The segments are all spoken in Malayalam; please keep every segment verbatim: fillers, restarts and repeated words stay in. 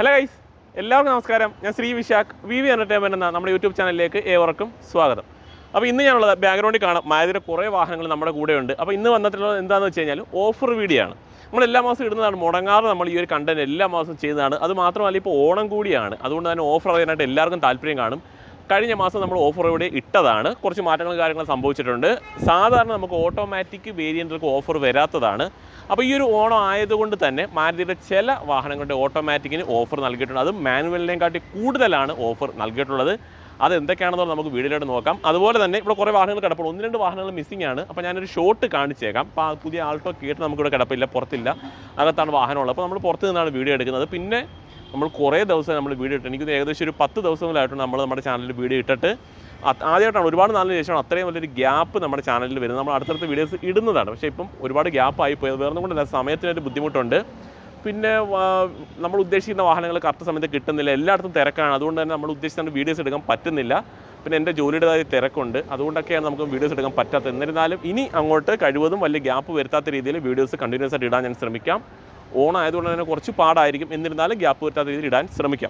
ഹലോ ഗൈസ്, എല്ലാവർക്കും നമസ്കാരം. ഞാൻ Shri Vishakh, V V entertainment എന്ന നമ്മുടെ യൂട്യൂബ് ചാനലിലേക്ക് ഏവർക്കും സ്വാഗതം. അപ്പോൾ ഇന്ന് ഞാനുള്ളത് ബാക്ക്ഗ്രൗണ്ടിൽ കാണാം, മാരുതിയുടെ കുറേ വാഹനങ്ങൾ നമ്മുടെ കൂടെയുണ്ട്. അപ്പോൾ ഇന്ന് വന്നിട്ടുള്ളത് എന്താണെന്ന് വെച്ച് കഴിഞ്ഞാൽ ഓഫർ വീഡിയോ ആണ്. നമ്മൾ എല്ലാ മാസവും ഇടുന്നതാണ്, മുടങ്ങാതെ നമ്മൾ ഈ ഒരു കണ്ടന്റ് എല്ലാ മാസവും ചെയ്യുന്നതാണ്. അത് മാത്രമല്ല ഇപ്പോൾ ഓണം കൂടിയാണ്, അതുകൊണ്ട് തന്നെ ഓഫർ അറിയാനായിട്ട് എല്ലാവർക്കും താല്പര്യം കാണും. കഴിഞ്ഞ മാസം നമ്മൾ ഓഫർ ഇവിടെ ഇട്ടതാണ്, കുറച്ച് മാറ്റങ്ങളും കാര്യങ്ങളും സംഭവിച്ചിട്ടുണ്ട്. സാധാരണ നമുക്ക് ഓട്ടോമാറ്റിക് വേരിയൻറ്റുകൾക്ക് ഓഫർ വരാത്തതാണ്. അപ്പോൾ ഈ ഒരു ഓണം ആയതുകൊണ്ട് തന്നെ മാരുതിയുടെ ചില വാഹനങ്ങളുടെ ഓട്ടോമാറ്റിക്കിന് ഓഫർ നൽകിയിട്ടുണ്ട്. അത് മാനുവലിനെയും കാട്ടി കൂടുതലാണ് ഓഫർ നൽകിയിട്ടുള്ളത്. അത് എന്തൊക്കെയാണെന്ന് നമുക്ക് വീഡിയോയിലോട്ട് നോക്കാം. അതുപോലെ തന്നെ ഇവിടെ കുറേ വാഹനങ്ങൾ കിടപ്പുണ്ട്, ഒന്ന് രണ്ട് വാഹനങ്ങൾ മിസ്സിംഗ് ആണ്. അപ്പോൾ ഞാനൊരു ഷോട്ട് കാണിച്ചേക്കാം. അപ്പോൾ ആ പുതിയ ആൾട്ടോ കേട്ട് നമുക്കിവിടെ കിടപ്പില്ല, പുറത്തില്ല, അകത്താണ് വാഹനമുള്ളത്. അപ്പോൾ നമ്മൾ പുറത്ത് നിന്നാണ് വീഡിയോ എടുക്കുന്നത്. പിന്നെ നമ്മൾ കുറേ ദിവസം നമ്മൾ വീഡിയോ ഇട്ട്, എനിക്ക് ഏകദേശം ഒരു പത്ത് ദിവസങ്ങളായിട്ടുണ്ട് നമ്മൾ നമ്മുടെ ചാനലിൽ വീഡിയോ ഇട്ടിട്ട്. ആദ്യമായിട്ടാണ്, ഒരുപാട് നാളിന് ശേഷമാണ് അത്രയും വലിയൊരു ഗ്യാപ്പ് നമ്മുടെ ചാനലിൽ വരുന്നത്. നമ്മൾ അടുത്തടുത്ത വീഡിയോസ് ഇടുന്നതാണ്, പക്ഷേ ഇപ്പം ഒരുപാട് ഗ്യാപ്പായി പോയത്. വേറെ കൊണ്ടല്ല, സമയത്തിനൊരു ബുദ്ധിമുട്ടുണ്ട്. പിന്നെ നമ്മൾ ഉദ്ദേശിക്കുന്ന വാഹനങ്ങൾ കറക്റ്റ് സമയത്ത് കിട്ടുന്നില്ല, എല്ലായിടത്തും തിരക്കാണ്. അതുകൊണ്ട് തന്നെ നമ്മൾ ഉദ്ദേശിച്ച വീഡിയോസ് എടുക്കാൻ പറ്റുന്നില്ല. പിന്നെ എൻ്റെ ജോലിയുടേതായ തിരക്കുണ്ട്, അതുകൊണ്ടൊക്കെയാണ് നമുക്ക് വീഡിയോസ് എടുക്കാൻ പറ്റാത്തത്. എന്നിരുന്നാലും ഇനി അങ്ങോട്ട് കഴിവതും വലിയ ഗ്യാപ്പ് വരുത്താത്ത രീതിയിൽ വീഡിയോസ് കണ്ടിന്യൂസ് ആയിട്ട് ഇടാൻ ഞാൻ ശ്രമിക്കാം. ഓണം ആയതുകൊണ്ട് തന്നെ കുറച്ച് പാടായിരിക്കും, എന്നിരുന്നാലും ഗ്യാപ്പ് വരുത്താത്ത രീതിയിൽ ഇടാൻ ശ്രമിക്കാം.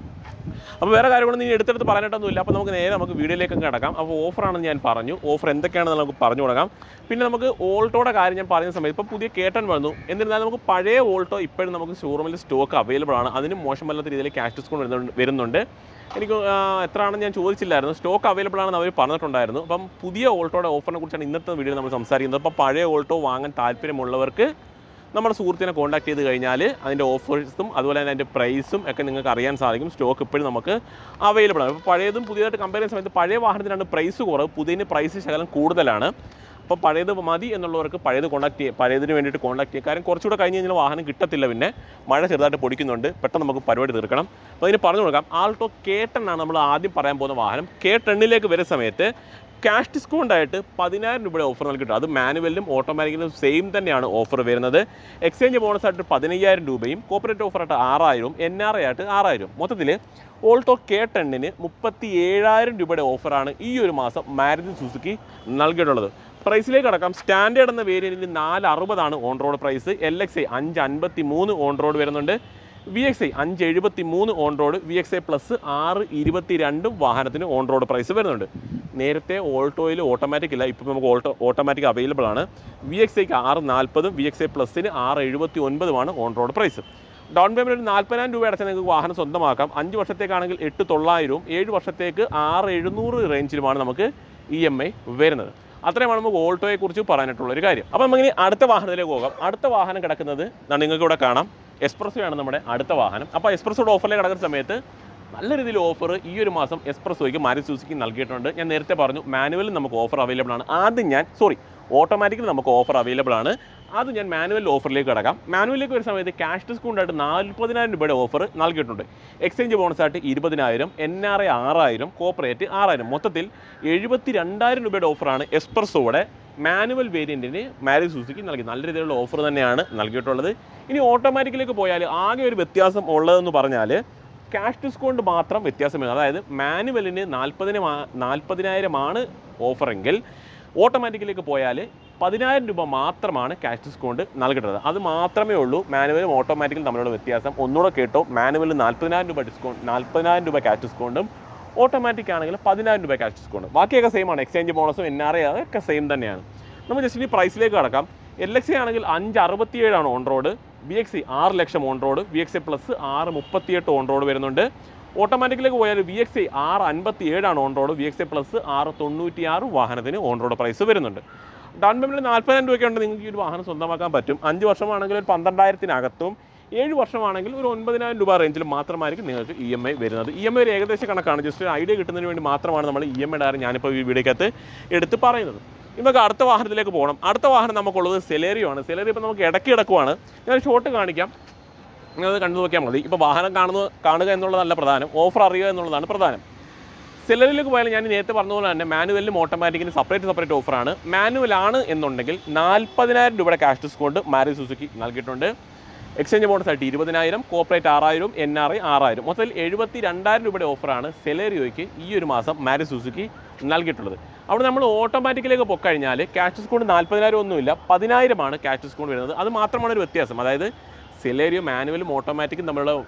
അപ്പോൾ വേറെ കാര്യങ്ങളൊന്നും ഇനി എടുത്തെടുത്ത് പറയാനായിട്ടൊന്നുമില്ല. അപ്പോൾ നമുക്ക് നേരെ നമുക്ക് വീഡിയോയിലേക്ക് കിടക്കാം. അപ്പോൾ ഓഫറാണെന്ന് ഞാൻ പറഞ്ഞു, ഓഫർ എന്തൊക്കെയാണെന്ന് നമുക്ക് പറഞ്ഞു തുടങ്ങാം. പിന്നെ നമുക്ക് ഓൾട്ടോയുടെ കാര്യം ഞാൻ പറയുന്ന സമയത്ത് ഇപ്പോൾ പുതിയ കേട്ടൻ വന്നു. എന്നിരുന്നാലും നമുക്ക് പഴയ ഓൾട്ടോ ഇപ്പോഴും നമുക്ക് ഷോറൂമിൽ സ്റ്റോക്ക് അവൈലബിൾ ആണ്. അതിന് മോശമല്ലാത്ത രീതിയിൽ ക്യാഷ് ഡിസ്കൗണ്ട് വരുന്നുണ്ട് വരുന്നുണ്ട് എനിക്ക് എത്രയാണെന്ന് ഞാൻ ചോദിച്ചില്ലായിരുന്നു, സ്റ്റോക്ക് അവൈലബിൾ ആണെന്ന് അവർ പറഞ്ഞിട്ടുണ്ടായിരുന്നു. അപ്പം പുതിയ ഓൾട്ടോയുടെ ഓഫറിനെ കുറിച്ചാണ് ഇന്നത്തെ വീഡിയോ നമ്മൾ സംസാരിക്കുന്നത്. അപ്പോൾ പഴയ ഓൾട്ടോ വാങ്ങാൻ താല്പര്യമുള്ളവർക്ക് നമ്മുടെ സുഹൃത്തിനെ കോൺടാക്ട് ചെയ്ത് കഴിഞ്ഞാൽ അതിൻ്റെ ഓഫേഴ്സും അതുപോലെ തന്നെ അതിൻ്റെ പ്രൈസും ഒക്കെ നിങ്ങൾക്ക് അറിയാൻ സാധിക്കും. സ്റ്റോക്ക് ഇപ്പോഴും നമുക്ക് അവൈലബിൾ ആണ്. അപ്പോൾ പഴയതും പുതിയതായിട്ട് കമ്പയർ ചെയ്യുന്ന സമയത്ത് പഴയ വാഹനത്തിനാണ് പ്രൈസ് കുറവ്, പുതിയതിന് പ്രൈസ് ശകലം കൂടുതലാണ്. അപ്പോൾ പഴയത് മതി എന്നുള്ളവർക്ക് പഴയത് കോൺടാക്ട് ചെയ്യുക, പഴയതിന് വേണ്ടിയിട്ട് കോൺടാക്ട് ചെയ്യുക. കാര്യം കുറച്ചുകൂടെ കഴിഞ്ഞ് കഴിഞ്ഞാൽ വാഹനം കിട്ടത്തില്ല, പിന്നെ മഴ ചെറുതായിട്ട് പൊടിക്കുന്നുണ്ട്, പെട്ടെന്ന് നമുക്ക് പരിപാടി തീർക്കണം. അപ്പോൾ അതിന് പറഞ്ഞു കൊടുക്കാം. ആൾട്ടോ കെ ടെൻ ആണ് നമ്മൾ ആദ്യം പറയാൻ പോകുന്ന വാഹനം. കെ ടെന്നിലേക്ക് വരുന്ന സമയത്ത് ക്യാഷ് ഡിസ്കൗണ്ട് ആയിട്ട് പതിനായിരം രൂപയുടെ ഓഫർ നൽകിയിട്ടുണ്ട്. അത് മാനുവലിലും ഓട്ടോമാറ്റിക്കലും സെയിം തന്നെയാണ് ഓഫർ വരുന്നത്. എക്സ്ചേഞ്ച് ബോണസ് ആയിട്ട് പതിനയ്യായിരം രൂപയും കോപ്പറേറ്റ് ഓഫറായിട്ട് ആറായിരവും എൻ ആർ ഐ ആയിട്ട് ആറായിരം. മൊത്തത്തിൽ ഓൾട്ടോ കെ ടെന്നിന് മുപ്പത്തി ഏഴായിരം രൂപയുടെ ഓഫറാണ് ഈ ഒരു മാസം മാരുതി സുസുക്കി നൽകിയിട്ടുള്ളത്. പ്രൈസിലേക്ക് അടക്കാം. സ്റ്റാൻഡേർഡ് എന്ന വേരിയൻറ്റിന് നാല് അറുപതാണ് on road price. L X I അഞ്ച് അൻപത്തി മൂന്ന് ഓൺ റോഡ് വരുന്നുണ്ട്. വി എക്സ് ഐ അഞ്ച് എഴുപത്തി മൂന്ന് on road, V X I plus ആറ് ഇരുപത്തി രണ്ടും വാഹനത്തിന് ഓൺ റോഡ് പ്രൈസ് വരുന്നുണ്ട്. നേരത്തെ ഓൾട്ടോയിൽ ഓട്ടോമാറ്റിക് ഇല്ല, ഇപ്പം നമുക്ക് ഓൾട്ടോ ഓട്ടോമാറ്റിക് അവൈലബിൾ ആണ്. വി എക്സ് ഐക്ക് ആറ് നാൽപ്പതും വി എക്സ് ഐ പ്ലസിന് ആറ് എഴുപത്തി ഒൻപതുമാണ് on road price. Down payment ഒരു നാൽപ്പതിനായിരം രൂപ അടച്ചാൽ നിങ്ങൾക്ക് വാഹനം സ്വന്തമാക്കാം. അഞ്ച് വർഷത്തേക്കാണെങ്കിൽ എട്ട് തൊള്ളായിരവും ഏഴ് വർഷത്തേക്ക് ആറ് എഴുന്നൂറ് റേഞ്ചിലുമാണ് നമുക്ക് ഇ എം ഐ വരുന്നത്. അത്രയുമാണ് നമുക്ക് ഓൾട്ടോയെക്കുറിച്ച് പറയാനായിട്ടുള്ളൊരു കാര്യം. അപ്പോൾ നമുക്കിനി അടുത്ത വാഹനത്തിലേക്ക് പോകാം. അടുത്ത വാഹനം കിടക്കുന്നത് നിങ്ങൾക്ക് ഇവിടെ കാണാം, എക്സ്പ്രസോയാണ് നമ്മുടെ അടുത്ത വാഹനം. അപ്പോൾ എക്സ്പ്രസോയുടെ ഓഫറിലേക്ക് കിടക്കുന്ന സമയത്ത് നല്ല രീതിയിൽ ഓഫർ ഈ ഒരു മാസം എക്സ്പ്രസോയ്ക്ക് മാരുതി സുസുക്കി നൽകിയിട്ടുണ്ട്. ഞാൻ നേരത്തെ പറഞ്ഞു മാനുവലിൽ നമുക്ക് ഓഫർ അവൈലബിൾ ആണ്. ആദ്യം ഞാൻ സോറി ഓട്ടോമാറ്റിക്കലി നമുക്ക് ഓഫർ അവൈലബിൾ ആണ്. അത് ഞാൻ മാനുവൽ ഓഫറിലേക്ക് കിടക്കാം. മാനുവലിലേക്ക് വരുന്ന സമയത്ത് ക്യാഷ് ഡിസ്കൗണ്ട് ആയിട്ട് നാൽപ്പതിനായിരം രൂപയുടെ ഓഫർ നൽകിയിട്ടുണ്ട്. എക്സ്ചേഞ്ച് ബോണസ് ആയിട്ട് ഇരുപതിനായിരം, എൻ ആർ ഐ ആറായിരം, കോപ്പറേറ്റ് ആറായിരം. മൊത്തത്തിൽ എഴുപത്തി രണ്ടായിരം രൂപയുടെ ഓഫറാണ് എക്സ്പ്രസോയുടെ മാനുവൽ വേരിയൻറ്റിന് മാരുതി സുസുക്കി നൽകി. നല്ല രീതിയിലുള്ള ഓഫർ തന്നെയാണ് നൽകിയിട്ടുള്ളത്. ഇനി ഓട്ടോമാറ്റിക്കിലേക്ക് പോയാൽ ആകെ ഒരു വ്യത്യാസം ഉള്ളതെന്ന് പറഞ്ഞാൽ ക്യാഷ് ഡിസ്കൗണ്ട് മാത്രം വ്യത്യാസം വരുന്നത്. അതായത് മാനുവലിന് നാൽപ്പതിന് നാൽപ്പതിനായിരമാണ് ഓഫറെങ്കിൽ ഓട്ടോമാറ്റിക്കിലേക്ക് പോയാൽ പതിനായിരം രൂപ മാത്രമാണ് ക്യാഷ് ഡിസ്കൗണ്ട് നൽകിയിട്ടുള്ളത്. അത് മാത്രമേ ഉള്ളൂ മാനുവലും ഓട്ടോമാറ്റിക്കലും തമ്മിലുള്ള വ്യത്യാസം. ഒന്നുകൂടെ കേട്ടോ, മാനുവലിൽ നാൽപ്പതിനായിരം രൂപ ഡിസ്കൗണ്ട് നാൽപ്പതിനായിരം രൂപ ക്യാഷ് ഡിസ്കൗണ്ടും ഓട്ടോമാറ്റിക് ആണെങ്കിൽ പതിനായിരം രൂപ ക്യാഷ് ഡിസ്കൗണ്ട്. ബാക്കിയൊക്കെ സെയിം ആണ്. എക്സ്ചേഞ്ച് ബോണസും എൻ ആർ ഐ അതൊക്കെ സെയിം തന്നെയാണ്. നമ്മൾ ജസ്റ്റ് ഇനി പ്രൈസിലേക്ക് കടക്കാം. എൽ എക്സ് ഐ ആണെങ്കിൽ അഞ്ച് അറുപത്തിയേഴാണ് on road, V X I ആറ് ലക്ഷം on road, V X I plus ആറ് മുപ്പത്തിയെട്ട് ഓൺ റോഡ് വരുന്നുണ്ട്. ഓട്ടോമാറ്റിക്കിലേക്ക് പോയാൽ വി എക്സ് ഐ ആറ് അൻപത്തി ഏഴാണ് on road, V X I plus ആറ് തൊണ്ണൂറ്റി ആറ് വാഹനത്തിന് ഓൺ റോഡ് പ്രൈസ് വരുന്നുണ്ട്. ഡൗൺ പേയ്മെൻറ്റ് നാൽപ്പതിനായിരം രൂപയ്ക്ക് ഉണ്ട് നിങ്ങൾക്ക് ഈ ഒരു വാഹനം സ്വന്തമാക്കാൻ പറ്റും. അഞ്ച് വർഷമാണെങ്കിൽ ഒരു പന്ത്രണ്ടായിരത്തിനകത്തും ഏഴ് വർഷമാണെങ്കിൽ ഒരു ഒൻപതിനായിരം രൂപ റേഞ്ചിൽ മാത്രമായിരിക്കും നിങ്ങൾക്ക് ഇ എം ഐ വരുന്നത്. ഇ എം ഐ ഒരു ഏകദേശം കണക്കാണ്, ജസ്റ്റ് ഒരു ഐഡിയ കിട്ടുന്നതിന് വേണ്ടി മാത്രമാണ് നമ്മൾ ഇ എം ഐ ഡയറി ഞാനിപ്പോൾ ഈ വീഡിയോക്കകത്ത് എടുത്ത് പറയുന്നത്. നമുക്ക് അടുത്ത വാഹനത്തിലേക്ക് പോകണം. അടുത്ത വാഹനം നമുക്കുള്ളത് സെലേറിയോ ആണ്. സെലേറിയോ ഇപ്പോൾ നമുക്ക് ഇടയ്ക്ക് കിടക്കുവാണ്. ഞാൻ ഷോട്ട് കാണിക്കാം, നിങ്ങളത് കണ്ടു നോക്കിയാൽ മതി. ഇപ്പോൾ വാഹനം കാണുന്ന കാണുക എന്നുള്ളതല്ല പ്രധാനം, ഓഫർ അറിയുക എന്നുള്ളതാണ് പ്രധാനം. സെലറിലേക്ക് പോയാൽ ഞാൻ നേരത്തെ പറഞ്ഞതുപോലെ തന്നെ മാനുവലിലും ഓട്ടോമാറ്റിക്കിനും സെപ്പറേറ്റ് സെപ്പറേറ്റ് ഓഫറാണ്. മാനുവലാണ് എന്നുണ്ടെങ്കിൽ നാൽപ്പതിനായിരം രൂപയുടെ ക്യാഷ് ഡിസ്കൗണ്ട് മാരുതി സുസുക്കി നൽകിയിട്ടുണ്ട്. എക്സ്ചേഞ്ച് ബോണസ് ആയിട്ട് ഇരുപതിനായിരം, കോപ്പറേറ്റ് ആറായിരം, എൻ ആർ ഐ ആറായിരം. മൊത്തത്തിൽ എഴുപത്തി രണ്ടായിരം രൂപയുടെ ഓഫറാണ് സെലേറിയോയ്ക്ക് ഈ ഒരു മാസം മാരുതി സുസുക്കി നൽകിയിട്ടുള്ളത്. അവിടെ നമ്മൾ ഓട്ടോമാറ്റിക്കിലേക്ക് പോയിക്കഴിഞ്ഞാൽ ക്യാഷ് ഡിസ്കൗണ്ട് നാൽപ്പതിനായിരം ഒന്നുമില്ല, പതിനായിരമാണ് ക്യാഷ് ഡിസ്കൗണ്ട് വരുന്നത്. അത് മാത്രമാണ് ഒരു വ്യത്യാസം. അതായത് സെലേറിയോ മാനുവലും ഓട്ടോമാറ്റിക്കും തമ്മിലുള്ള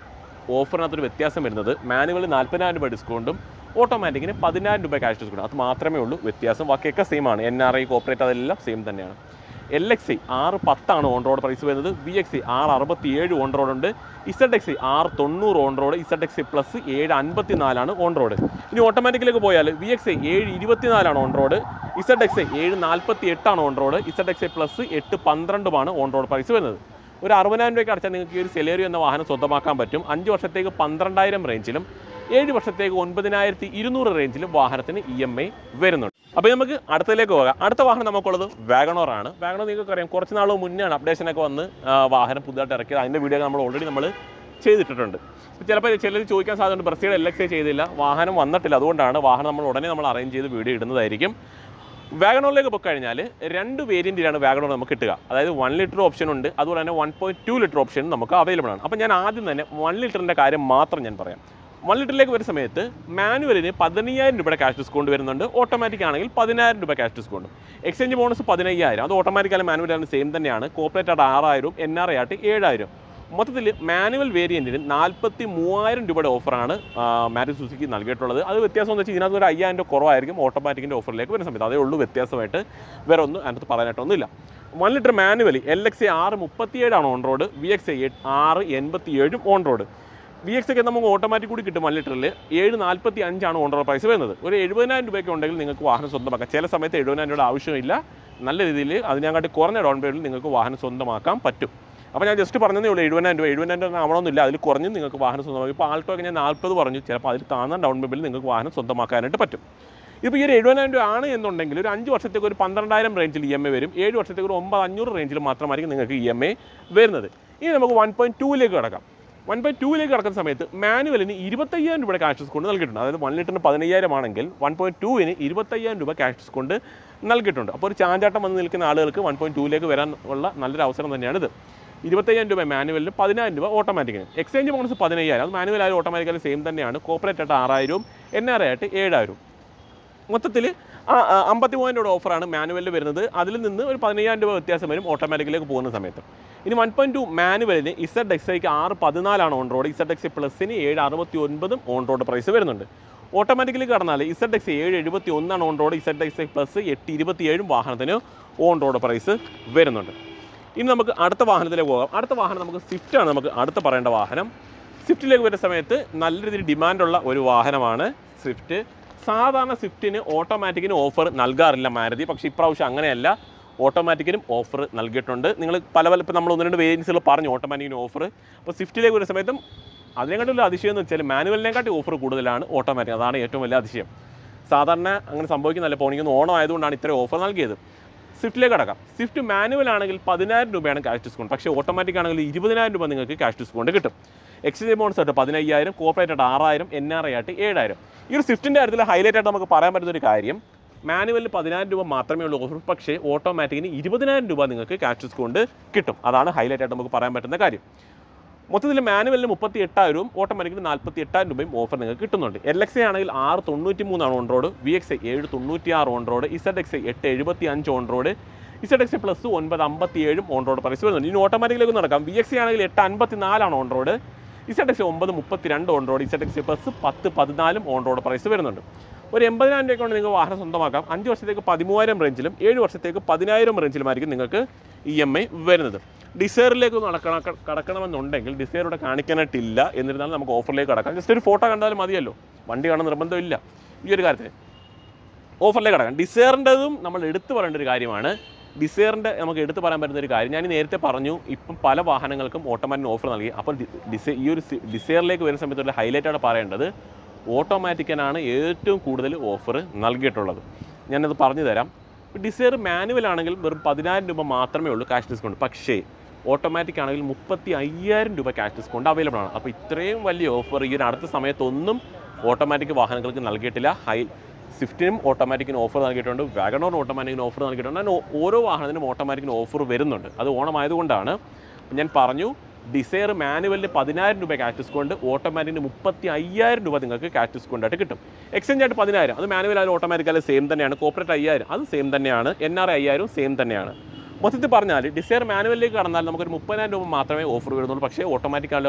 ഓഫറിനകത്തൊരു വ്യത്യാസം വരുന്നത് മാനുവൽ നാൽപ്പതിനായിരം രൂപ ഡിസ്കൗണ്ടും ഓട്ടോമാറ്റിക്കിന് പതിനായിരം രൂപ ക്യാഷ് ഡിസ്കൗണ്ട്. അത് മാത്രമേ ഉള്ളൂ വ്യത്യാസം. ബാക്കിയൊക്കെ സെയിം ആണ്. എൻ ആർ ഐ കോർപ്പറേറ്റ് അതെല്ലാം സെയിം തന്നെയാണ്. എൽ എക്സ് ഐ ആറ് പത്താണ് ഓൺ റോഡ് പ്രൈസ് വരുന്നത്. വി എക്സ് ഐ ആറ് അറുപത്തി ഏഴ് ഓൺ റോഡ് ഉണ്ട്. ഇസഡ് എക്സ് ഐ ആറ് തൊണ്ണൂറ് on road. Z X I plus ഏഴ് അൻപത്തി നാലാണ് ഓൺ റോഡ്. ഇനി ഓട്ടോമാറ്റിക്കിലേക്ക് പോയാൽ വി എക്സ് ഐ ഏഴ് ഇരുപത്തിനാലാണ് on road. Z X I ഏഴ് നാൽപ്പത്തി എട്ടാണ് on road. Z X I plus എട്ട് പന്ത്രണ്ടുമാണ് ഓൺ റോഡ് പ്രൈസ് വരുന്നത്. ഒരു അറുപതിനായിരം രൂപയ്ക്ക് അടച്ചാൽ നിങ്ങൾക്ക് ഈ ഒരു സെലേറിയോ എന്ന വാഹനം സ്വന്തമാക്കാൻ പറ്റും. അഞ്ച് വർഷത്തേക്ക് പന്ത്രണ്ടായിരം റേഞ്ചിലും ഏഴ് വർഷത്തേക്ക് ഒൻപതിനായിരത്തി ഇരുന്നൂറ് റേഞ്ചിലും വാഹനത്തിന് ഇ എം ഐ വരുന്നുണ്ട്. അപ്പോൾ നമുക്ക് അടുത്തതിലേക്ക് പോകാം. അടുത്ത വാഹനം നമുക്കുള്ളത് വാഗണോർ ആണ്. വാഗണോർ നിങ്ങൾക്ക് അറിയാം, കുറച്ച് നാൾ മുന്നെയാണ് അപ്ഡേഷനൊക്കെ വന്ന് വാഹനം പുതുതായിട്ട് ഇറക്കിയത്. അതിൻ്റെ വീഡിയോ നമ്മൾ ഓൾറെഡി നമ്മൾ ചെയ്തിട്ടുണ്ട്. ചിലപ്പോൾ ചിലർ ചോദിക്കാൻ സാധ്യതയുണ്ട്, ബ്രസീഡ് എൽ എക്സ് ഐ ചെയ്തില്ല, വാഹനം വന്നിട്ടില്ല, അതുകൊണ്ടാണ്. വാഹനം നമ്മൾ ഉടനെ നമ്മൾ അറേഞ്ച് ചെയ്ത് വീഡിയോ ഇടുന്നതായിരിക്കും. വാഗണോറിലേക്ക് പോയി കഴിഞ്ഞാൽ രണ്ട് വേരിയൻറ്റിലാണ് വാഗണോർ നമുക്ക് കിട്ടുക. അതായത് വൺ ലിറ്റർ ഓപ്ഷൻ ഉണ്ട്, അതുപോലെ തന്നെ one point two litre option നമുക്ക് അവൈലബിൾ ആണ്. അപ്പോൾ ഞാൻ ആദ്യം തന്നെ വൺ ലിറ്ററിൻ്റെ കാര്യം മാത്രം ഞാൻ പറയാം. വൺ ലിറ്ററിലേക്ക് വരുന്ന സമയത്ത് മാനുവലിന് പതിനയ്യായിരം രൂപയുടെ ക്യാഷ് ഡിസ്കൗണ്ട് വരുന്നുണ്ട്. ഓട്ടോമാറ്റിക് ആണെങ്കിൽ പതിനായിരം രൂപ ക്യാഷ് ഡിസ്കൗണ്ട്. എക്സ്ചേഞ്ച് ബോണസ് പതിനയ്യായിരം, അത് ഓട്ടോമാറ്റിക്കാലും മാനുവലാലും സെയിം തന്നെയാണ്. കോർപ്പറേറ്റ് ആയിട്ട് ആറായിരം, എൻ ആർ ഐ ആയിട്ട് ഏഴായിരം. മൊത്തത്തിൽ മാനുവൽ വേരിയൻറ്റിന് നാൽപ്പത്തി മൂവായിരം രൂപയുടെ ഓഫറാണ് മാരുതി സുസുക്കി നൽകിയിട്ടുള്ളത്. അത് വ്യത്യാസം എന്ന് വെച്ചാൽ ഇതിനകത്ത് ഒരു അയ്യായിരം രൂപ കുറവായിരിക്കും ഓട്ടോമാറ്റിക്കിൻ്റെ ഓഫറിലേക്ക് വരുന്ന സമയത്ത്. അതേ ഉള്ളൂ വ്യത്യാസമായിട്ട്, വേറെ ഒന്നും അതിനകത്ത് പറയാനായിട്ടൊന്നുമില്ല. വൺ ലിറ്റർ മാനുവലി എൽ എക്സ് ഐ ആറ് മുപ്പത്തിയേഴാണ് on road. V X I ആറ് എൺപത്തി ഏഴും ഓൺ റോഡ്. വി എക്സ് ഒക്കെ നമുക്ക് ഓട്ടോമാറ്റിക് കൂടി കിട്ടും. വൺ ലിറ്ററിൽ ഏഴ് നാൽപ്പത്തി അഞ്ചാണ് ഓൺ റോഡ് പ്രൈസ് വരുന്നത്. ഒരു എഴുപതിനായിരം രൂപയ്ക്ക് ഉണ്ടെങ്കിൽ നിങ്ങൾക്ക് വാഹനം സ്വന്തമാക്കാം. ചില സമയത്ത് എഴുപതിനായിരം രൂപയുടെ ആവശ്യമില്ല, നല്ല രീതിയിൽ അതിനെക്കാട്ടി കുറഞ്ഞ ഡൗൺ പേയ്മെൻറ്റിൽ നിങ്ങൾക്ക് വാഹനം സ്വന്തമാക്കാൻ പറ്റും. അപ്പോൾ ഞാൻ ജസ്റ്റ് പറഞ്ഞതേ ഉള്ളൂ, എഴുപതിനായിരം രൂപ എഴുപതിനായിരം രൂപ ആവണമെന്നില്ല, അതിൽ കുറഞ്ഞ് നിങ്ങൾക്ക് വാഹനം സ്വന്തമാക്കും. ഇപ്പോൾ ആൾട്ടോ ഒക്കെ ഞാൻ നാൽപ്പത് പറഞ്ഞു, ചിലപ്പോൾ അതിൽ താഴ്ന്ന ഡൗൺ പേയ്മെൻറ്റിൽ നിങ്ങൾക്ക് വാഹനം സ്വന്തമാക്കാനായിട്ട് പറ്റും. ഇപ്പോൾ ഈ ഒരു എഴുപതിനായിരം രൂപ ആണ് എന്നുണ്ടെങ്കിൽ ഒരു അഞ്ച് വർഷത്തേക്ക് ഒരു പന്ത്രണ്ടായിരം റേഞ്ചിൽ ഇ എം ഐ വരും. ഏഴ് വർഷത്തേക്ക് ഒരു ഒമ്പത് അഞ്ഞൂറ് റേഞ്ചിൽ മാത്രമായിരിക്കും നിങ്ങൾക്ക് ഇ എം ഐ വരുന്നത്. ഇനി നമുക്ക് വൺ പോയിൻറ്റ് ടൂവിലേക്ക് കിടക്കാം. വൺ പോയിൻറ്റ് ടൂവിലേക്ക് കിടക്കുന്ന സമയത്ത് മാനുവലിന് ഇരുപത്തയ്യായിരം രൂപയുടെ ക്യാഷ് ഡിസ്കൗണ്ട് നൽകിയിട്ടുണ്ട്. അതായത് വൺ ലിറ്ററിന് പതിനയ്യായിരം ആണെങ്കിൽ വൺ പോയിൻറ്റ് ടൂവിന് ഇരുപത്തയ്യായിരം രൂപ ക്യാഷ് ഡിസ്കൗണ്ട് നൽകിയിട്ടുണ്ട്. അപ്പോൾ ഒരു ചാഞ്ചാട്ടം വന്ന് നിൽക്കുന്ന ആളുകൾക്ക് വൺ പോയിൻറ്റ് ടൂവിലേക്ക് വരാൻ ഉള്ള നല്ലൊരു അവസരം തന്നെയാണിത്. ഇരുപത്തയ്യായിരം രൂപ മാനുവലിന്, പതിനായിരം രൂപ ഓട്ടോമാറ്റിക്കിന്. എക്സ്ചേഞ്ച് ബോണസ് പതിനയ്യായിരം, അത് മാനുവലായാലും ഓട്ടോമാറ്റിക്കാലും സെയിം തന്നെയാണ്. കോർപ്പറേറ്റ് ആയിട്ട് ആറായിരവും എൻ ആർ ഐ ആയിട്ട് ഏഴായിരവും. മൊത്തത്തിൽ അമ്പത്തി മൂവായിരം രൂപയുടെ ഓഫറാണ് മാനുവലിൽ വരുന്നത്. അതിൽ നിന്ന് ഒരു പതിനയ്യായിരം രൂപ വ്യത്യാസം വരും ഓട്ടോമാറ്റിക്കിലേക്ക് പോകുന്ന സമയത്ത്. ഇനി വൺ പോയിൻറ്റ് ടു മാനുവലിന് ഇസഡ് എക്സ് ഐക്ക് ആറ് പതിനാലാണ് on road. Z X I പ്ലസിന് ഏഴ് അറുപത്തി ഒൻപതും ഓൺ റോഡ് പ്രൈസ് വരുന്നുണ്ട്. ഓട്ടോമാറ്റിക്കലി കടന്നാൽ ഇസഡ് എക്സ് ഏഴ് എഴുപത്തി ഒന്നാണ് on road. Z X I plus എട്ട് ഇരുപത്തിയേഴും വാഹനത്തിന് ഓൺ റോഡ് പ്രൈസ് വരുന്നുണ്ട്. ഇനി നമുക്ക് അടുത്ത വാഹനത്തിലേക്ക് പോകാം. അടുത്ത വാഹനം നമുക്ക് സ്വിഫ്റ്റാണ് നമുക്ക് അടുത്ത പറയേണ്ട വാഹനം. സ്വിഫ്റ്റിലേക്ക് വരുന്ന സമയത്ത് നല്ല രീതിയിൽ ഡിമാൻഡുള്ള ഒരു വാഹനമാണ് സ്വിഫ്റ്റ്. സാധാരണ സ്വിഫ്റ്റിന് ഓട്ടോമാറ്റിക്കിന് ഓഫർ നൽകാറില്ല മാരുതി, പക്ഷേ ഇപ്രാവശ്യം അങ്ങനെയല്ല, ഓട്ടോമാറ്റിക്കിനും ഓഫർ നൽകിയിട്ടുണ്ട്. നിങ്ങൾ പല പല ഇപ്പോൾ നമ്മൾ ഒന്ന് രണ്ട് വേരിയൻസുകൾ പറഞ്ഞു ഓട്ടോമാറ്റിക്കിന് ഓഫർ. അപ്പോൾ സ്വിഫ്റ്റിലേക്ക് വരുന്ന സമയത്തും അതിനെക്കാട്ടുള്ള അതിശയം എന്ന് വെച്ചാൽ മാനുവലിനെക്കാട്ടി ഓഫർ കൂടുതലാണ് ഓട്ടോമാറ്റിക്. അതാണ് ഏറ്റവും വലിയ അതിശയം. സാധാരണ അങ്ങനെ സംഭവിക്കുന്നില്ല. ഇപ്പോൾ എനിക്കൊന്ന് ഓണം ആയതുകൊണ്ടാണ് ഇത്രയും ഓഫർ നൽകിയത്. സ്വിഫ്റ്റിലേക്ക് കടക്കാം. സ്വിഫ്റ്റ് മാനുവൽ ആണെങ്കിൽ പതിനായിരം രൂപയാണ് ക്യാഷ് ഡിസ്കൗണ്ട്, പക്ഷേ ഓട്ടോമാറ്റിക് ആണെങ്കിൽ ഇരുപതിനായിരം രൂപ നിങ്ങൾക്ക് ക്യാഷ് ഡിസ്കൗണ്ട് കിട്ടും. എക്സ്ചേഞ്ച് ബോണസ് ആയിട്ട് പതിനയ്യായിരം, കോർപ്പറേറ്റ് ആയിട്ട് ആറായിരം, എൻ ആർ ഐ ആയിട്ട് ഏഴായിരം. ഈ ഒരു സ്വിഫ്റ്റിൻ്റെ കാര്യത്തിൽ ഹൈലൈറ്റ് ആയിട്ട് നമുക്ക് പറയാൻ പറ്റുന്ന ഒരു കാര്യം, മാനുവലിൽ പതിനായിരം രൂപ മാത്രമേ ഉള്ളൂ ഓഫർ, പക്ഷേ ഓട്ടോമാറ്റിക്കിന് ഇരുപതിനായിരം രൂപ നിങ്ങൾക്ക് ക്യാഷ് ഡിസ്കൗണ്ട് കിട്ടും. അതാണ് ഹൈലൈറ്റ് ആയിട്ട് നമുക്ക് പറയാൻ പറ്റുന്ന കാര്യം. മൊത്തത്തിൽ മാനുവലിന് മുപ്പത്തി എട്ടായിരവും ഓട്ടോമാറ്റിക്കിന് നാൽപ്പത്തി എട്ടായിരം രൂപയും ഓഫർ നിങ്ങൾക്ക് കിട്ടുന്നുണ്ട്. എൽ എക്സ് ഐ ആണെങ്കിൽ ആറ് തൊണ്ണൂറ്റി മൂന്നാണ് on road. V X I ഏഴ് തൊണ്ണൂറ്റി ആറ് on road. Z X I എട്ട് എഴുപത്തി അഞ്ച് on road. Z X I plus ഒൻപത് അമ്പത്തി ഏഴും ഓൺ റോഡ് പ്രൈസ് വരുന്നുണ്ട്. ഇനി ഓട്ടോമാറ്റിക്കിലേക്ക് നടക്കാം. വി എക്സ് ഐ ആണെങ്കിൽ എട്ട് അൻപത്തി നാലാണ് on road. Z X I ഒമ്പത് മുപ്പത്തി രണ്ട് on road. Z X I plus പത്ത് പതിനാലും ഓൺ റോഡ് പ്രൈസ് വരുന്നുണ്ട്. ഒരു എൺപതിനായിരം രൂപ കൊണ്ട് നിങ്ങൾക്ക് വാഹനം സ്വന്തമാക്കാം. അഞ്ച് വർഷത്തേക്ക് പതിമൂവായിരം റേഞ്ചിലും ഏഴ് വർഷത്തേക്ക് പതിനായിരം റേഞ്ചിലുമായിരിക്കും നിങ്ങൾക്ക് ഇ എം ഐ വരുന്നത്. ഡിസയറിലേക്ക് നടക്കണം കടക്കണമെന്നുണ്ടെങ്കിൽ ഡിസയർ ഇവിടെ കാണിക്കാനായിട്ടില്ല, എന്നിരുന്നാലും നമുക്ക് ഓഫറിലേക്ക് കടക്കാം. ജസ്റ്റ് ഒരു ഫോട്ടോ കണ്ടാലും മതിയല്ലോ, വണ്ടി കാണാൻ നിർബന്ധമില്ല. ഈ ഒരു കാര്യത്തിൽ ഓഫറിലേക്ക് കടക്കാം. ഡിസയറിൻ്റെതും നമ്മൾ എടുത്തു പറയേണ്ട ഒരു കാര്യമാണ്. ഡിസയറിൻ്റെ നമുക്ക് എടുത്തു പറയാൻ പറ്റുന്ന ഒരു കാര്യം, ഞാൻ നേരത്തെ പറഞ്ഞു, ഇപ്പം പല വാഹനങ്ങൾക്കും ഓട്ടോമാറ്റിക് ഓഫർ നൽകി. അപ്പം ഡിസ ഈ ഒരു ഡിസയറിലേക്ക് വരുന്ന സമയത്ത് ഒരു ഹൈലൈറ്റാണ് പറയേണ്ടത്, ഓട്ടോമാറ്റിക്കിനാണ് ഏറ്റവും കൂടുതൽ ഓഫർ നൽകിയിട്ടുള്ളത്. ഞാനത് പറഞ്ഞു തരാം. ഡിസയർ മാനുവൽ ആണെങ്കിൽ വെറും പതിനായിരം രൂപ മാത്രമേ ഉള്ളൂ ക്യാഷ് ഡിസ്കൗണ്ട്, പക്ഷേ ഓട്ടോമാറ്റിക് ആണെങ്കിൽ മുപ്പത്തി അയ്യായിരം രൂപ ക്യാഷ് ഡിസ്കൗണ്ട് അവൈലബിൾ ആണ്. അപ്പോൾ ഇത്രയും വലിയ ഓഫർ ഈ ഒരു അടുത്ത സമയത്തൊന്നും ഓട്ടോമാറ്റിക് വാഹനങ്ങൾക്ക് നൽകിയിട്ടില്ല. ഹൈ സ്വിഫ്റ്റിനും ഓട്ടോമാറ്റിക്കിന് ഓഫർ നൽകിയിട്ടുണ്ട്, വാഗണോറിന് ഓട്ടോമാറ്റിക്കിന് ഓഫർ നൽകിയിട്ടുണ്ട്. അങ്ങനെ ഓരോ വാഹനത്തിനും ഓട്ടോമാറ്റിക്കിന് ഓഫർ വരുന്നുണ്ട്. അത് ഓണമായതുകൊണ്ടാണ് ഞാൻ പറഞ്ഞു, ഡിസയർ മാനുവലിന് പതിനായിരം രൂപ ക്യാഷ് ഡിസ്കൗണ്ട്, ഓട്ടോമാറ്റിക്കിന് മുപ്പത്തി അയ്യായിരം രൂപ നിങ്ങൾക്ക് ക്യാഷ് ഡിസ്കൗണ്ട് ആയിട്ട് കിട്ടും. എക്സ്ചേഞ്ച് ആയിട്ട് പതിനായിരം, അത് മാനുവൽ ആയാലും ഓട്ടോമാറ്റിക് ആയാലും സെയിം തന്നെയാണ്. കോർപ്പറേറ്റ് അയ്യായിരം, അത് സെയിം തന്നെയാണ്. എൻ ആർ ഐ അയ്യായിരം സെയിം തന്നെയാണ്. മൊത്തത്തിൽ പറഞ്ഞാൽ ഡിസയർ മാനുവലിലേക്ക് കടന്നാൽ നമുക്കൊരു മുപ്പതിനായിരം രൂപ മാത്രമേ ഓഫർ വരുന്നുള്ളൂ, പക്ഷേ ഓട്ടോമാറ്റിക് ആണല്ലോ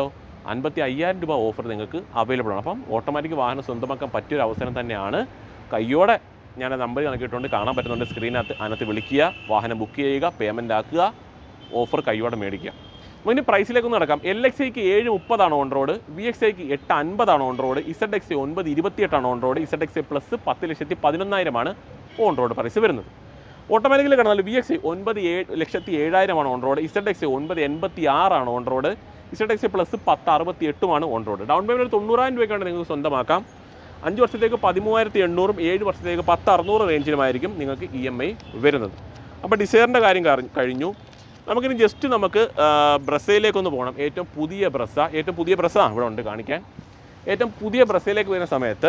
അൻപത്തി അയ്യായിരം രൂപ ഓഫർ നിങ്ങൾക്ക് അവൈലബിൾ ആണ്. അപ്പം ഓട്ടോമാറ്റിക് വാഹനം സ്വന്തമാക്കാൻ പറ്റിയൊരു അവസരം തന്നെയാണ്. കയ്യോടെ ഞാൻ നമ്പർ കണക്കിട്ടുണ്ട്, കാണാൻ പറ്റുന്നുണ്ട് സ്ക്രീനകത്ത്. അതിനകത്ത് വിളിക്കുക, വാഹനം ബുക്ക് ചെയ്യുക, പേയ്മെൻറ്റ് ആക്കുക, ഓഫർ കയ്യോടെ മേടിക്കുക. ഇനി പ്രൈസിലേക്കൊന്ന് നടക്കാം. എൽ എക്സ് ഐക്ക് ഏഴ് മുപ്പതാണ് ഓൺ റോഡ്, വി എക്സ് ഐക്ക് എട്ട് അൻപതാണ് on road, Z X I ഒൻപത് ഇരുപത്തിയെട്ടാണ് on road, Z X I plus പത്ത് ലക്ഷത്തി പതിനൊന്നായിരമാണ് ഓൺ റോഡ് പ്രൈസ് വരുന്നത്. ഓട്ടോമാറ്റിക്കലി കണ്ടാൽ വി എക്സ് ഐ ഒൻപത് ഏഴ് ലക്ഷത്തി ഏഴായിരമാണ് on road, Z X I ഒൻപത് എൺപത്തി ആറാണ് on road, Z X I plus പത്ത് അറുപത്തി എട്ടുമാണ് ഓൺ റോഡ്. ഡൗൺ പേയ്മെൻറ്റ് തൊണ്ണൂറായിരം രൂപയ്ക്കാണ് നിങ്ങൾക്ക് സ്വന്തമാക്കാം. അഞ്ച് വർഷത്തേക്ക് പതിമൂവായിരത്തി എണ്ണൂറും ഏഴ് വർഷത്തേക്ക് പത്ത് അറുന്നൂറ് റേഞ്ചിലുമായിരിക്കും നിങ്ങൾക്ക് ഇ എം ഐ വരുന്നത്. അപ്പോൾ ഡിസൈറിൻ്റെ കാര്യം കഴിഞ്ഞു. നമുക്കിനി ജസ്റ്റ് നമുക്ക് ബ്രസയിലേക്കൊന്ന് പോകണം. ഏറ്റവും പുതിയ ബ്രസ ഏറ്റവും പുതിയ ബ്രസ ഇവിടെ ഉണ്ട് കാണിക്കാൻ. ഏറ്റവും പുതിയ ബ്രസയിലേക്ക് വരുന്ന സമയത്ത്,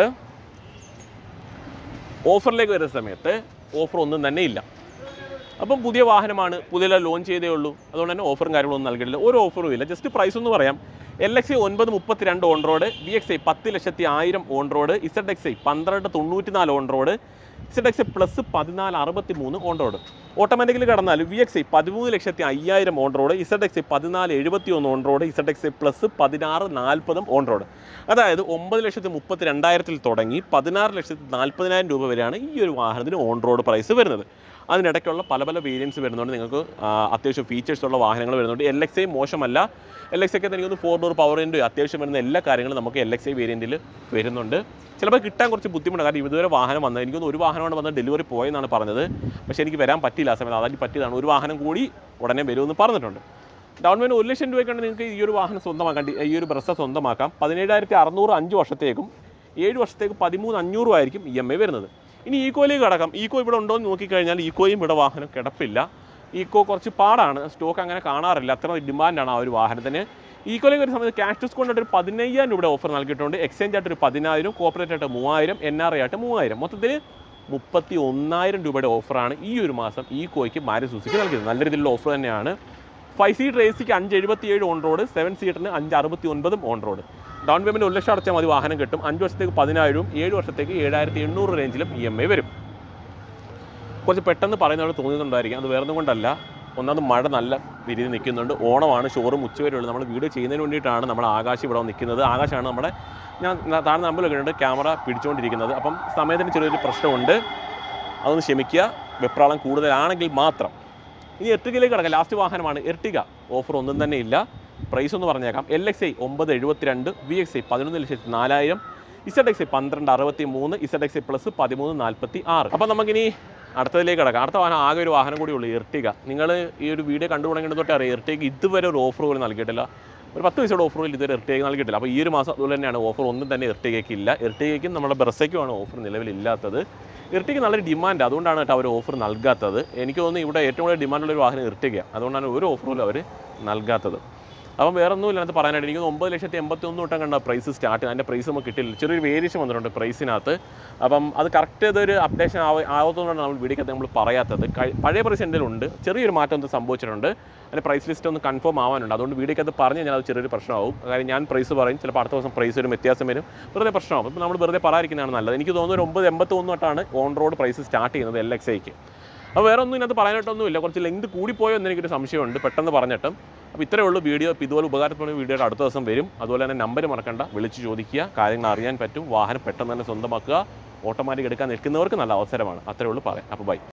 ഓഫറിലേക്ക് വരുന്ന സമയത്ത് ഓഫർ ഒന്നും തന്നെ ഇല്ല. അപ്പം പുതിയ വാഹനമാണ്, പുതിയ ലോഞ്ച് ചെയ്തേ ഉള്ളൂ, അതുകൊണ്ട് തന്നെ ഓഫറും കാര്യങ്ങളൊന്നും നൽകിയിട്ടില്ല. ഒരു ഓഫറും ഇല്ല. ജസ്റ്റ് പ്രൈസ് ഒന്ന് പറയാം. എൽ എക്സ് ഐ ഒൻപത് മുപ്പത്തിരണ്ട് on road, V X I പത്ത് ലക്ഷത്തി ആയിരം on road, Z X I പന്ത്രണ്ട് തൊണ്ണൂറ്റി നാല് on road, Z X I plus പതിനാല് അറുപത്തി മൂന്ന് ഓൺ റോഡ്. ഓട്ടോമാറ്റിക്കലി കടന്നാൽ വി എക്സ് ഐ പതിമൂന്ന് ലക്ഷത്തി അയ്യായിരം on road, Z X I പതിനാല് എഴുപത്തി ഒന്ന് on road, Z X I plus പതിനാറ് നാൽപ്പതും ഓൺ റോഡ്. അതായത് ഒമ്പത് ലക്ഷത്തി മുപ്പത്തി രണ്ടായിരത്തിൽ തുടങ്ങി പതിനാറ് ലക്ഷത്തി നാൽപ്പതിനായിരം രൂപ വരെയാണ് ഈ ഒരു വാഹനത്തിന് ഓൺ റോഡ് പ്രൈസ് വരുന്നത്. അതിനിടയ്ക്കുള്ള പല പല വേരിയൻസ് വരുന്നുണ്ട്. നിങ്ങൾക്ക് അത്യാവശ്യം ഫീച്ചേഴ്സുള്ള വാഹനങ്ങൾ വരുന്നുണ്ട്. എൽ എക്സ് ഐ മോശമല്ല. എൽ എക്സ് ഐക്ക് എനിക്കൊന്ന് ഫോർ ഡോർ പവർ വിൻഡോ അത്യാവശ്യം വരുന്ന എല്ലാ കാര്യങ്ങളും നമുക്ക് എൽ എക്സ് ഐ വേരിയൻറ്റിൽ വരുന്നുണ്ട്. ചിലപ്പോൾ കിട്ടാൻ കുറച്ച് ബുദ്ധിമുട്ടാണ്. കാരണം ഇതുവരെ വാഹനം വന്നത് എനിക്കൊന്ന് ഒരു വാഹനമാണ് വന്ന് ഡെലിവറി പോയെന്നാണ് പറഞ്ഞത്. പക്ഷേ എനിക്ക് വരാൻ പറ്റില്ല ആ സമയത്ത്. അതായത് പറ്റിയതാണ്. ഒരു വാഹനം കൂടി ഉടനെ വരുമെന്ന് പറഞ്ഞിട്ടുണ്ട്. ഡൗൺ പേയ്മെൻറ്റ് ഒരു ലക്ഷം രൂപയ്ക്കാണ് നിങ്ങൾക്ക് ഈ ഒരു വാഹനം സ്വന്തമാക്കാൻ, ഈ ഒരു ബ്രസ സ്വന്തമാക്കാം. പതിനേഴായിരത്തി അറുന്നൂറ് അഞ്ച് വർഷത്തേക്കും ഏഴ് വർഷത്തേക്ക് പതിമൂന്ന് അഞ്ഞൂറും ആയിരിക്കും ഇ എം ഐ വരുന്നത്. ഇനി ഈക്കോയിലേക്ക് കടക്കാം. ഈക്കോ ഇവിടെ ഉണ്ടോ എന്ന് നോക്കിക്കഴിഞ്ഞാൽ ഈക്കോയും ഇവിടെ വാഹനം കിടപ്പില്ല. ഈക്കോ കുറച്ച് പാടാണ്, സ്റ്റോക്ക് അങ്ങനെ കാണാറില്ല, അത്ര ഡിമാൻഡാണ് ആ ഒരു വാഹനത്തിന്. ഈക്കോയിലേക്ക് ഒരു സമയത്ത് ക്യാഷ് ഡിസ്കൗണ്ട് ആയിട്ട് ഒരു പതിനയ്യായിരം രൂപയുടെ ഓഫർ നൽകിയിട്ടുണ്ട്. എക്സ്ചേഞ്ച് ആയിട്ട് ഒരു പതിനായിരം, കോപ്പറേറ്റ് ആയിട്ട് മൂവായിരം, എൻ ആർ ഐ ആയിട്ട് മൂവായിരം, മൊത്തത്തിൽ മുപ്പത്തി ഒന്നായിരം രൂപയുടെ ഓഫറാണ് ഈ ഒരു മാസം ഈക്കോയ്ക്ക് മാരുതി സുസുക്കി നൽകിയത്. നല്ല രീതിയിലുള്ള ഓഫർ തന്നെയാണ്. ഫൈവ് സീറ്റർ എ സിക്ക് അഞ്ച് എഴുപത്തി ഏഴ് ഓൺ റോഡ്, സെവൻ സീറ്ററിന് അഞ്ച് അറുപത്തി ഒൻപതും ഓൺ റോഡ്. ഡൗൺ പേയ്മെൻറ്റ് ഒരു ലക്ഷം അടച്ചാൽ മതി, വാഹനം കിട്ടും. അഞ്ച് വർഷത്തേക്ക് പതിനായിരവും ഏഴ് വർഷത്തേക്ക് ഏഴായിരത്തി എണ്ണൂറ് റേഞ്ചിലും ഇ എം ഐ വരും. കുറച്ച് പെട്ടെന്ന് പറയുന്നവർ തോന്നുന്നുണ്ടായിരിക്കും, അത് വേറൊന്നും കൊണ്ടല്ല. ഒന്നാമത് മഴ നല്ല രീതിയിൽ നിൽക്കുന്നുണ്ട്. ഓണമാണ്, ഷോറും ഉച്ചവരെയുള്ളൂ. നമ്മൾ വീഡിയോ ചെയ്യുന്നതിന് വേണ്ടിയിട്ടാണ് നമ്മൾ ആകാശ് ഇവിടെ നിൽക്കുന്നത്. ആകാശാണ് നമ്മുടെ, ഞാൻ താഴെ നമ്പറിലൊക്കെ ഉണ്ട് ക്യാമറ പിടിച്ചുകൊണ്ടിരിക്കുന്നത്. അപ്പം സമയത്തിന് ചെറിയൊരു പ്രശ്നമുണ്ട്, അതൊന്ന് ക്ഷമിക്കുക. വെപ്രാളം കൂടുതലാണെങ്കിൽ മാത്രം. ഇനി എർട്ടിഗയിലേക്ക് കിടക്കാം. ലാസ്റ്റ് വാഹനമാണ് എർട്ടിഗ. ഓഫർ ഒന്നും തന്നെ ഇല്ല. പ്രൈസ് ഒന്ന് പറഞ്ഞേക്കാം. എൽ എക്സ് ഐ ഒമ്പത് എഴുപത്തിരണ്ട്, വി എക്സ് ഐ പതിനൊന്ന് ലക്ഷത്തി നാലായിരം, ഇസഡ് എക്സ് ഐ പന്ത്രണ്ട് അറുപത്തി മൂന്ന്, ഇസഡ് എക്സ് ഐ പ്ലസ് പതിമൂന്ന് നാൽപ്പത്തി ആറ്. അപ്പം നമുക്കിനി അടുത്തതിലേക്ക് കിടക്കാം. അടുത്ത വാഹനം ആകെ ഒരു വാഹനം കൂടി ഉള്ളൂ, എർട്ടിഗ. നിങ്ങൾ ഈ ഒരു വീഡിയോ കണ്ടു തുടങ്ങേണ്ടത് തൊട്ടേ അറിയാം, എർട്ടിഗ ഇതുവരെ ഒരു ഓഫർ പോലും നൽകിയിട്ടില്ല. ഒരു പത്ത് പൈസയുടെ ഓഫർ പോലും ഇതുവരെ എർട്ടിഗ നൽകിയിട്ടില്ല. അപ്പോൾ ഈ ഒരു മാസം അതുപോലെ തന്നെയാണ് ഓഫർ ഒന്നും തന്നെ എർട്ടിഗയ്ക്ക് ഇല്ല. എർട്ടിഗയ്ക്കും നമ്മുടെ ബ്രസയ്ക്കുമാണ് ഓഫർ നിലവിലില്ലാത്തത്. എർട്ടിഗ നല്ലൊരു ഡിമാൻഡ്, അതുകൊണ്ടാണ് കേട്ടോ അവർ ഓഫർ നൽകാത്തത്. എനിക്ക് തോന്നുന്നു ഇവിടെ ഏറ്റവും കൂടുതൽ ഡിമാൻഡുള്ളൊരു വാഹനം എർട്ടിഗയാണ്, അതുകൊണ്ടാണ് ഒരു ഓഫർ പോലും അവർ നൽകാത്തത്. അപ്പം വേറെ ഒന്നും ഇല്ലാത്ത പറയാനായിട്ട് എനിക്ക് ഒമ്പത് ലക്ഷത്തി എൺപത്തി ഒന്ന് തൊട്ടും കണ്ട പ്രൈസ് സ്റ്റാർട്ട് ചെയ്ത് അതിൻ്റെ പ്രൈസ് നമുക്ക് കിട്ടില്ല. ചെറിയൊരു വേരിയേഷൻ വന്നിട്ടുണ്ട് പ്രൈസിനകത്ത്. അപ്പം അത് കറക്റ്റ് ഇതൊരു അപ്ഡേഷൻ ആവ ആവത്തുകൊണ്ടാണ് നമ്മൾ വീഡിയോക്കകത്ത് നമ്മൾ പറയാത്തത്. പഴയ പ്രൈസ് എൻ്റെ ഉണ്ട്, ചെറിയൊരു മാറ്റം ഒന്ന് സംഭവിച്ചിട്ടുണ്ട്. അതിൻ്റെ പ്രൈസ് ലിസ്റ്റ് ഒന്ന് കൺഫേം ആവാനുണ്ട്. അതുകൊണ്ട് വീഡിയോക്കകത്ത് പറഞ്ഞു കഴിഞ്ഞാൽ അത് ചെറിയൊരു പ്രശ്നമാവും. കാര്യം ഞാൻ പ്രൈസ് പറയും, ചിലപ്പോൾ അടുത്ത ദിവസം പ്രൈസ് വരും, വ്യത്യാസം വരും, വെറുതെ പ്രശ്നമാവും. അപ്പോൾ നമ്മൾ വെറുതെ പറയാതിരിക്കുന്നതാണ് നല്ലത്. എനിക്ക് തോന്നുന്നു ഒരു ഒമ്പത് എൺപത്തി ഒന്ന് തൊട്ടാണ് ഓൺ റോഡ് പ്രൈസ് സ്റ്റാർട്ട് ചെയ്യുന്നത് എൽ എക്സ് ഐക്ക്. അപ്പോൾ വേറെ ഒന്നും ഇതിനകത്ത് പറയാനായിട്ടൊന്നുമില്ല. കുറച്ച് ലെങ്ത് കൂടിപ്പോയോ എന്ന് എനിക്കൊരു സംശയമുണ്ട്, പെട്ടെന്ന് പറഞ്ഞിട്ടും. അപ്പോൾ ഇത്രയേ ഉള്ളൂ വീഡിയോ. ഇപ്പോൾ ഇതുപോലെ ഉപകാരപ്പെടുന്ന വീഡിയോയുടെ അടുത്ത ദിവസം വരും. അതുപോലെ തന്നെ നമ്പർ മറക്കണ്ട, വിളിച്ച് ചോദിക്കുക, കാര്യങ്ങൾ അറിയാൻ പറ്റും. വാഹനം പെട്ടെന്ന് തന്നെ സ്വന്തമാക്കുക. ഓട്ടോമാറ്റിക് എടുക്കാൻ നിൽക്കുന്നവർക്ക് നല്ല അവസരമാണ്. അത്രയേ ഉള്ളൂ പറയാം. അപ്പോൾ ബൈ.